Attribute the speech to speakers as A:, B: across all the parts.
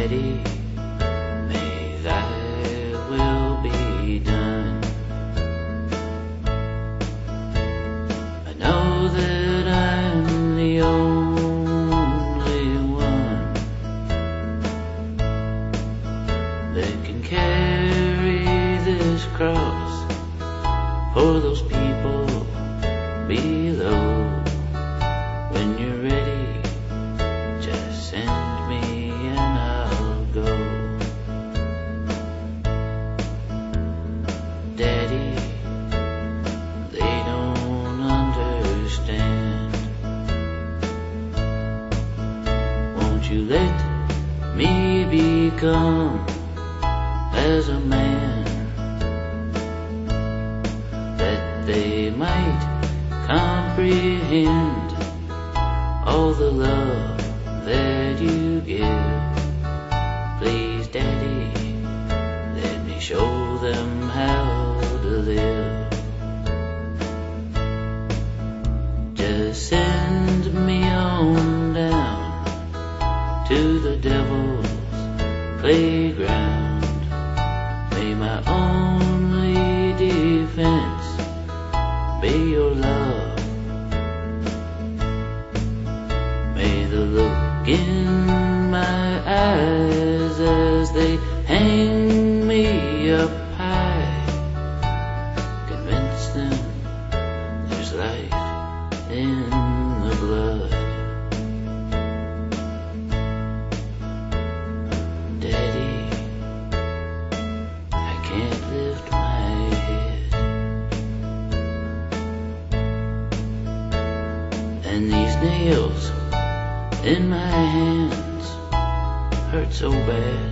A: Daddy, may thy will be done. I know that I'm the only one that can carry this cross for those people below. When you're ready, just send me and I'll go. Daddy, they don't understand. Won't you let me become as a man, that they might comprehend all the love that you give. Please, Daddy, let me show them how to live. Just send me on down to the devil's playground. May my only defense be your love. May the look in my eyes as they hang me up high convince them there's life in the blood. Daddy, I can't lift my head, and these nails in my hands hurt so bad.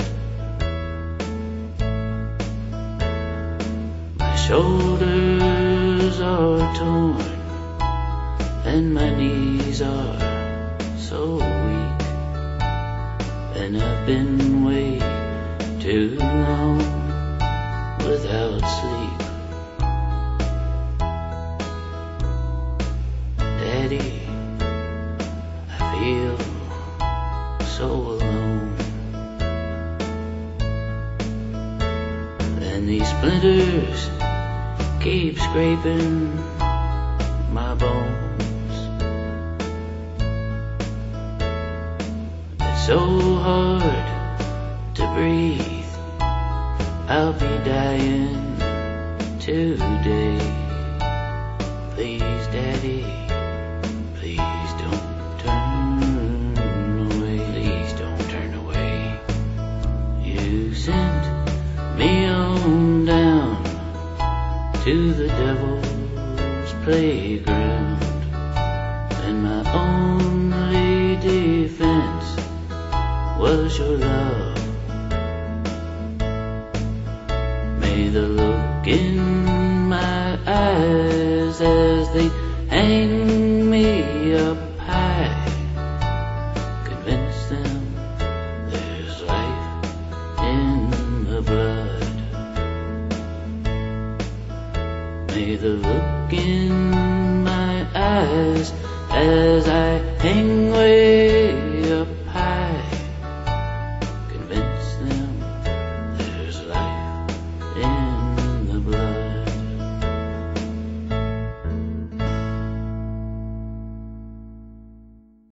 A: My shoulders are torn and my knees are so weak, and I've been way too long without sleep. Daddy, I feel so alone, and these splinters keep scraping my bones. It's so hard to breathe, I'll be dying today. Please, Daddy, please don't turn away. Please don't turn away. You sent me on down to the devil's playground, and my only defense was your love. May the look in my eyes as they hang me up high convince them there's life in the blood. May the look in my eyes as I hang way up